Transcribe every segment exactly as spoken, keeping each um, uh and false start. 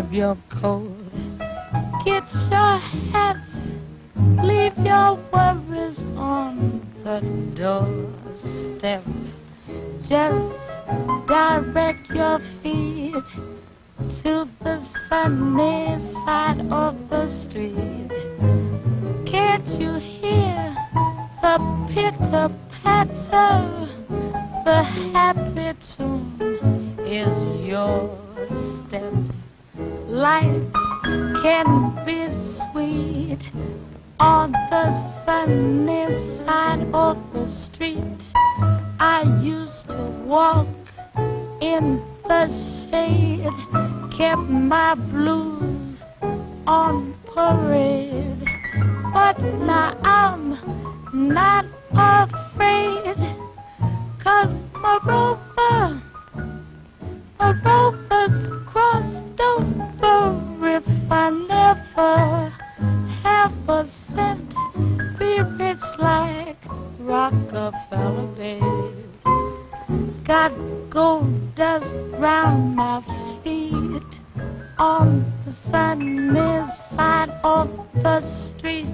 grab your coat, get your hats, leave your worries on the doorstep. Just direct your feet to the sunny side of the street. Can't you hear the pitter-patter? The happy tune is your step. Life can be sweet on the sunny side of the street. I used to walk in the shade, kept my blues on parade. But now I'm not afraid, 'cause my rover, my rover's crossed over. If I never have a cent, be rich like Rockefeller, babe. Got gold dust round my feet on the sunny side of the street.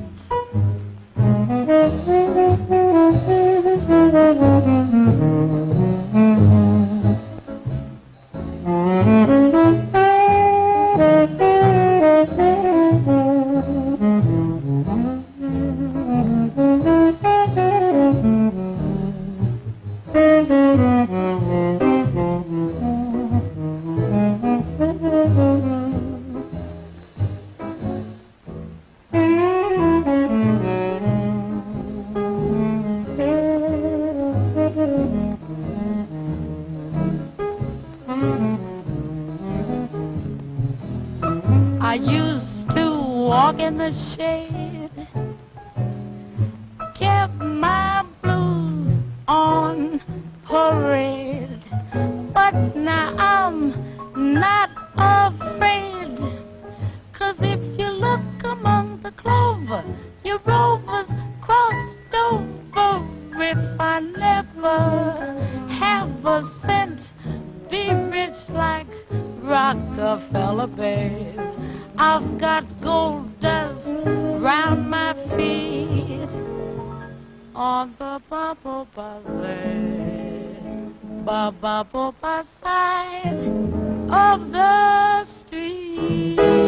I used to walk in the shade, kept my blues on parade. But now I'm not afraid, 'cause if you look among the clover, your rover's crossed over. If I never have a cent, be rich like Rockefeller, babe. I've got gold dust round my feet on the bubble bubble bubble side of the street.